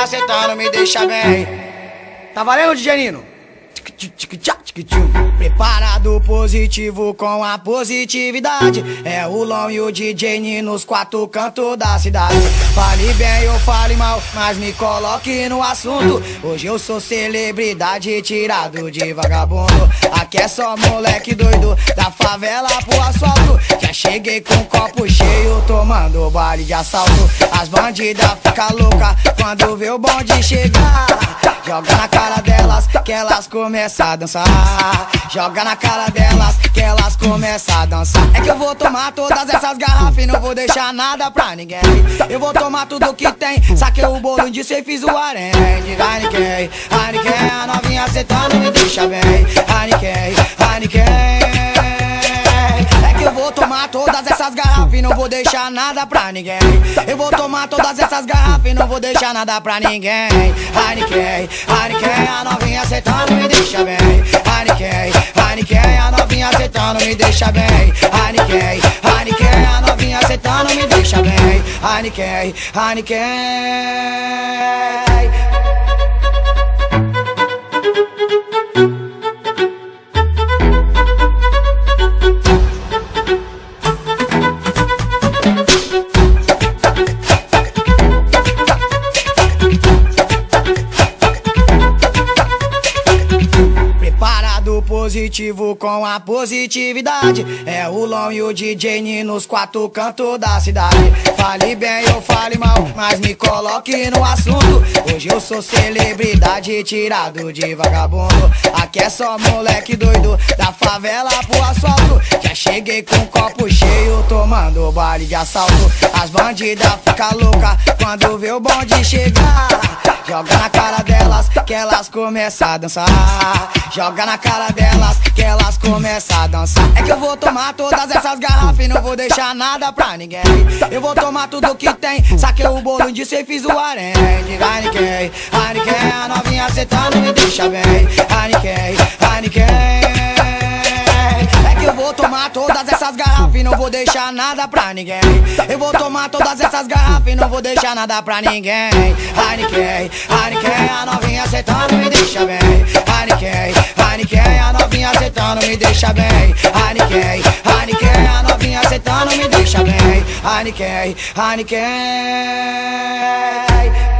acertando me deixa bem. Tá valendo, DJ Nino? Preparado positivo com a positividade. É o Long e o DJ Nino nos quatro cantos da cidade. Fale bem ou fale mal, mas me coloque no assunto. Hoje eu sou celebridade tirado de vagabundo. Aqui é só moleque doido da favela pro asfalto. Já cheguei com um copo cheio tomando baile de assalto. As bandidas ficam loucas quando vê o bonde chegar. Joga na cara delas que elas começam a dançar. Joga na cara delas que elas começam a dançar. É que eu vou tomar todas essas garrafas e não vou deixar nada pra ninguém. Eu vou tomar tudo que tem. Saquei o bolo de e fiz o harém. Heineken, Heineken, a novinha acertando me deixa bem. Heineken, Heineken. É que eu vou tomar todas essas garrafas e não vou deixar nada pra ninguém. Eu vou tomar todas essas garrafas e não vou deixar nada pra ninguém. Heineken, Heineken, a novinha acertando me deixa bem. Heineken, Heineken, a novinha acertando me deixa bem. Heineken, Heineken, a novinha acertando me deixa bem. Heineken, Heineken. Positivo com a positividade. É o Long e o DJ Nino nos quatro cantos da cidade. Fale bem ou fale mal, mas me coloque no assunto. Hoje eu sou celebridade tirado de vagabundo. Aqui é só moleque doido da favela pro asfalto. Já cheguei com um copo cheio tomando baile de assalto. As bandidas ficam loucas quando vê o bonde chegar. Joga na cara delas que elas começam a dançar. Joga na cara delas que elas começam a dançar. É que eu vou tomar todas essas garrafas e não vou deixar nada pra ninguém. Eu vou tomar tudo que tem. Saquei o bolo de e fiz o harém. Heineken, Heineken, a novinha acertando me deixa bem. Heineken, Heineken. É que eu vou tomar todas essas garrafas e não vou deixar nada pra ninguém. Eu vou tomar todas essas garrafas e não vou deixar nada pra ninguém. Heineken, Heineken, a novinha acertando me deixa bem. Heineken, Heineken, a novinha acertando me deixa bem. Heineken, Heineken, a novinha acertando me deixa bem. Heineken, Heineken.